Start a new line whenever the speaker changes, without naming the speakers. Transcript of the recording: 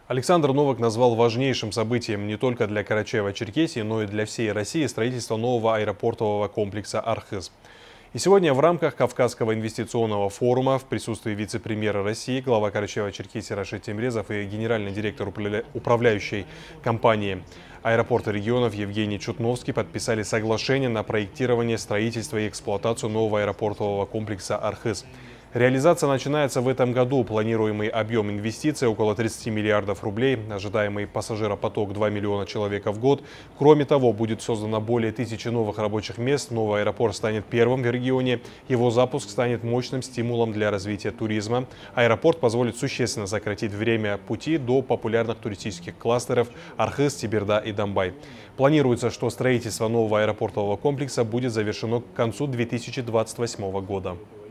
Александр Новак назвал важнейшим событием не только для Карачаева-Черкесии, но и для всей России строительство нового аэропортового комплекса «Архыз». И сегодня в рамках Кавказского инвестиционного форума в присутствии вице-премьера России, глава Карачаева-Черкесии Рашид Темрезов и генеральный директор управляющей компании аэропорта регионов Евгений Чутновский подписали соглашение на проектирование, строительство и эксплуатацию нового аэропортового комплекса «Архыз». Реализация начинается в этом году. Планируемый объем инвестиций около 30 миллиардов рублей, ожидаемый пассажиропоток 2 миллиона человек в год. Кроме того, будет создано более 1000 новых рабочих мест. Новый аэропорт станет первым в регионе. Его запуск станет мощным стимулом для развития туризма. Аэропорт позволит существенно сократить время пути до популярных туристических кластеров Архыз, Теберда и Домбай. Планируется, что строительство нового аэропортового комплекса будет завершено к концу 2028 года.